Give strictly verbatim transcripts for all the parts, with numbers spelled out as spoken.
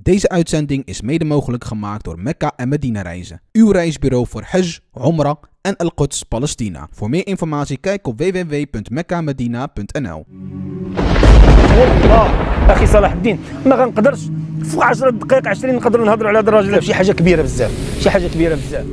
Deze uitzending is mede mogelijk gemaakt door Mekka en Medina Reizen. Uw reisbureau voor Hajj, Umrah en Al-Quds, Palestina. Voor meer informatie kijk op w w w punt mekka medina punt n l. والله اخي صلاح الدين ما غنقدرش في عشرة دقائق عشرين نقدروا نهضروا على هذا الراجل شي حاجه كبيره بزاف شي حاجه كبيره بزاف.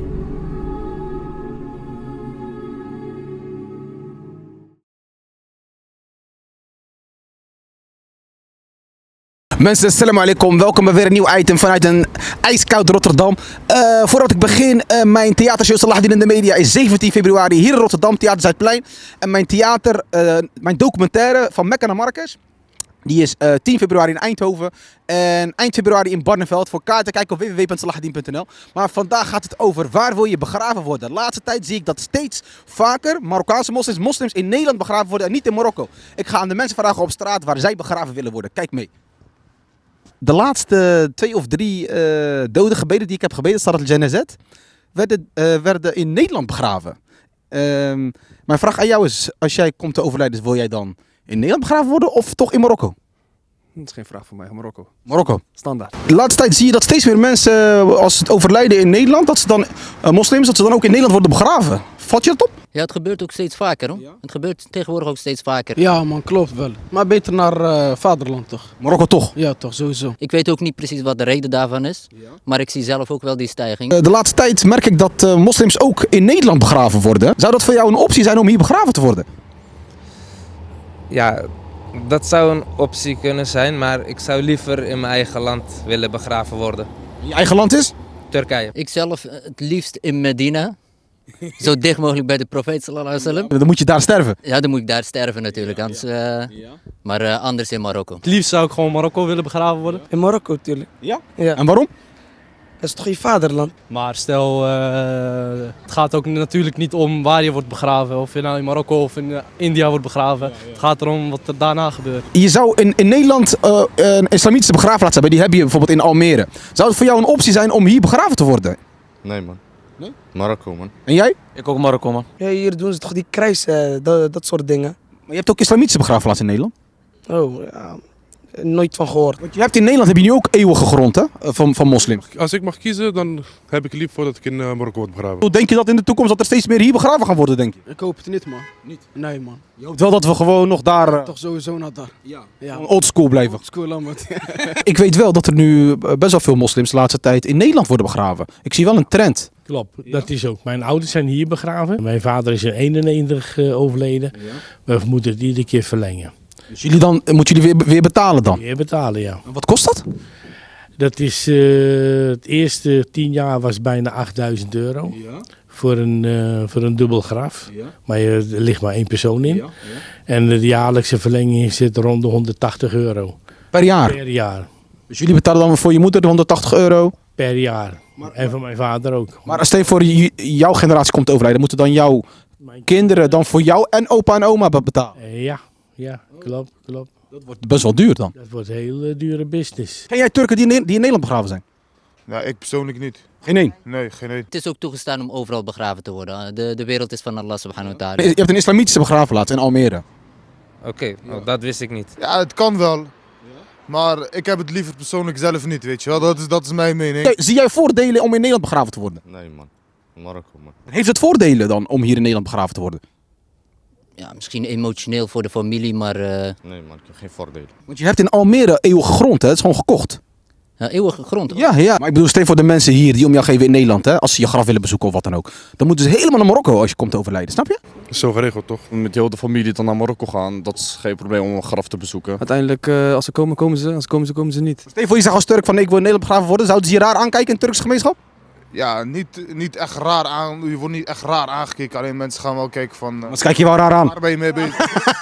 Mensen, assalamu alaikum. Welkom bij weer een nieuw item vanuit een ijskoud Rotterdam. Uh, voordat ik begin, uh, mijn theatershow Salah Eddin in de Media is zeventien februari hier in Rotterdam, Theater Zuidplein. En mijn theater, uh, mijn documentaire van Mekka naar Marrakesh, die is uh, tien februari in Eindhoven en eind februari in Barneveld. Voor kaarten kijk op w w w punt salah eddin punt n l. Maar vandaag gaat het over waar wil je begraven worden. De laatste tijd zie ik dat steeds vaker Marokkaanse moslims, moslims in Nederland begraven worden en niet in Marokko. Ik ga aan de mensen vragen op straat waar zij begraven willen worden. Kijk mee. De laatste twee of drie uh, dode gebeden die ik heb gebeden, Salat al-Janazat, werden, uh, werden in Nederland begraven. Um, mijn vraag aan jou is, als jij komt te overlijden, wil jij dan in Nederland begraven worden of toch in Marokko? Dat is geen vraag voor mij, Marokko. Marokko. Standaard. De laatste tijd zie je dat steeds meer mensen, als ze overlijden in Nederland, dat ze dan, uh, moslims, dat ze dan ook in Nederland worden begraven. Valt je dat op? Ja, het gebeurt ook steeds vaker hoor. Ja? Het gebeurt tegenwoordig ook steeds vaker. Ja man, klopt wel. Maar beter naar uh, vaderland toch? Marokko toch? Ja toch, sowieso. Ik weet ook niet precies wat de reden daarvan is. Ja. Maar ik zie zelf ook wel die stijging. Uh, de laatste tijd merk ik dat uh, moslims ook in Nederland begraven worden. Zou dat voor jou een optie zijn om hier begraven te worden? Ja, dat zou een optie kunnen zijn, maar ik zou liever in mijn eigen land willen begraven worden. Je eigen land is? Turkije. Ik zelf het liefst in Medina. Zo dicht mogelijk bij de profeet sallallahu alaihi wasallam. Dan moet je daar sterven? Ja, dan moet ik daar sterven natuurlijk. Ja, anders, ja. uh, ja. Maar uh, anders in Marokko. Het liefst zou ik gewoon in Marokko willen begraven worden. In Marokko natuurlijk. Ja? Ja. En waarom? Dat is toch je vaderland? Maar stel, uh, het gaat ook natuurlijk niet om waar je wordt begraven. Of je nou in Marokko of in uh, India wordt begraven. Ja, ja. Het gaat erom wat er daarna gebeurt. Je zou in, in Nederland uh, een islamitische begraafplaats hebben. Die heb je bijvoorbeeld in Almere. Zou het voor jou een optie zijn om hier begraven te worden? Nee man. Nee? Marokko man. En jij? Ik ook Marokko man. Ja, hier doen ze toch die kruis, uh, dat, dat soort dingen. Maar je hebt ook islamitische begraafplaats in Nederland? Oh, ja. Nooit van gehoord. Want je hebt in Nederland heb je nu ook eeuwige grond hè? Van, van moslims. Als ik mag kiezen, dan heb ik lief voor dat ik in uh, Marokko word begraven. Hoe denk je dat in de toekomst dat er steeds meer hier begraven gaan worden, denk je? Ik hoop het niet man. Niet? Nee man. Je hoopt wel dat we gewoon nog daar... Uh, toch sowieso naar daar. Ja. Ja. Old school blijven. Old school Lambert. Ik weet wel dat er nu best wel veel moslims de laatste tijd in Nederland worden begraven. Ik zie wel een trend. Klopt, ja. Dat is ook. Mijn ouders zijn hier begraven. Mijn vader is in eenennegentig uh, overleden. Ja. We moeten het iedere keer verlengen. Dus jullie dan, moeten jullie weer, weer betalen dan? Weer betalen, ja. En wat kost dat? Dat is, uh, het eerste tien jaar was bijna achtduizend euro. Ja. Voor een, uh, voor een dubbel graf. Ja. Maar er ligt maar één persoon in. Ja. Ja. En de jaarlijkse verlenging zit rond de honderdtachtig euro. Per jaar? Per jaar. Dus jullie betalen dan voor je moeder de honderdtachtig euro? Per jaar. Maar, en voor mijn vader ook. Maar stel je voor jouw generatie komt te overlijden, moeten dan jouw mijn kinderen dan voor jou en opa en oma betalen? Uh, ja, ja, klopt, klopt. Dat wordt best wel duur dan. Dat wordt een heel dure business. Ken jij Turken die in, die in Nederland begraven zijn? Nou, ik persoonlijk niet. Geen één? Nee, geen één. Het is ook toegestaan om overal begraven te worden. De, de wereld is van Allah subhanahu wa ta'ala. Je hebt een islamitische begraafplaats in Almere. Oké, okay, ja. oh, dat wist ik niet. Ja, het kan wel. Ja. Maar ik heb het liever persoonlijk zelf niet, weet je wel. Dat is, dat is mijn mening. Kijk, zie jij voordelen om in Nederland begraven te worden? Nee man, Marokko man. Heeft het voordelen dan om hier in Nederland begraven te worden? Ja, misschien emotioneel voor de familie, maar... Uh... Nee man, ik heb geen voordelen. Want je hebt in Almere eeuwige grond, hè? Het is gewoon gekocht. Ja, eeuwige grond. Hoor. Ja, ja. Maar ik bedoel, stel voor de mensen hier die om jou geven in Nederland, hè? Als ze je graf willen bezoeken of wat dan ook. Dan moeten ze helemaal naar Marokko als je komt te overlijden, snap je? Dat is zo geregeld toch? Met heel de familie dan naar Marokko gaan, dat is geen probleem om een graf te bezoeken. Uiteindelijk, uh, als ze komen, komen ze. Als ze komen, ze komen ze niet. Stel voor je zegt als Turk van ik wil in Nederland begraven worden, zouden ze je raar aankijken in de Turkse gemeenschap? Ja, niet, niet echt raar aan. Je wordt niet echt raar aangekeken. Alleen mensen gaan wel kijken van... Uh, Wat kijk je wel raar aan? Waar ben je mee bezig?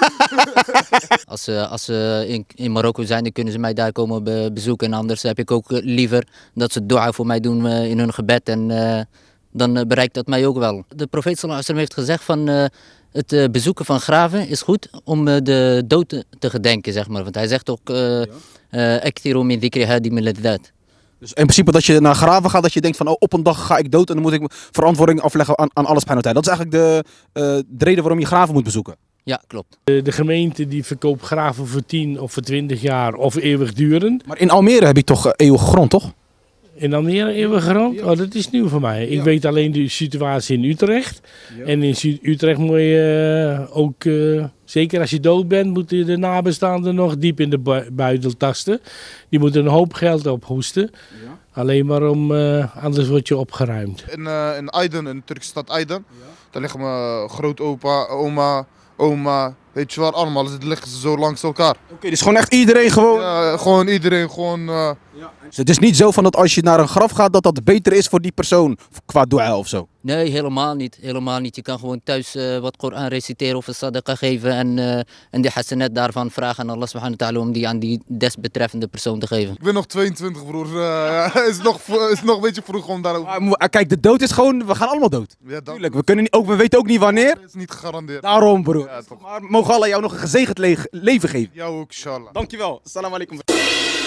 Als ze, als ze in, in Marokko zijn, dan kunnen ze mij daar komen be, bezoeken. En anders heb ik ook liever dat ze dua voor mij doen uh, in hun gebed. En uh, dan uh, bereikt dat mij ook wel. De profeet sallallahu alaihi wasallam heeft gezegd van... Uh, het uh, bezoeken van graven is goed om uh, de dood te, te gedenken, zeg maar. Want hij zegt ook... Aktiru min dhikri hadi min laddat. Dus in principe dat je naar graven gaat, dat je denkt van oh, op een dag ga ik dood en dan moet ik verantwoording afleggen aan, aan alles subhanahu wa ta'ala. Dat is eigenlijk de, uh, de reden waarom je graven moet bezoeken. Ja, klopt. De, de gemeente die verkoopt graven voor tien of voor twintig jaar of eeuwigdurend. Maar in Almere heb je toch uh, eeuwige grond, toch? In Almere eeuwige grond? Oh, dat is nieuw voor mij. Ik weet alleen de situatie in Utrecht. Ja. En in Zu- Utrecht moet je uh, ook, uh, zeker als je dood bent, moeten de nabestaanden nog diep in de bu- buidel tasten. Die moeten een hoop geld ophoesten. Ja. Alleen maar om, uh, anders word je opgeruimd. In, uh, in Aydın, in de Turkse stad Aydın, ja. Daar liggen mijn grootopa, oma, oma, weet je waar, allemaal. Dus liggen ze zo langs elkaar. Oké, okay, dus gewoon echt iedereen gewoon? Ja, gewoon iedereen, gewoon... Uh... Ja. Dus het is niet zo van dat als je naar een graf gaat, dat dat beter is voor die persoon, qua dua of zo? Nee, helemaal niet. Helemaal niet. Je kan gewoon thuis uh, wat Koran reciteren of een sadaqa geven en, uh, en die hasanet daarvan vragen aan Allah subhanahu wa ta'ala om die aan die desbetreffende persoon te geven. Ik ben nog tweeëntwintig, broer. Uh, ja, is, nog, is nog een beetje vroeg om daarover... Maar, kijk, de dood is gewoon, we gaan allemaal dood. Ja, tuurlijk. We, kunnen niet, ook, we weten ook niet wanneer. Dat is niet gegarandeerd. Daarom, broer. Ja, maar mogen Allah jou nog een gezegend le leven geven. Jou ook, inshallah. Dankjewel. Assalamu alaikum.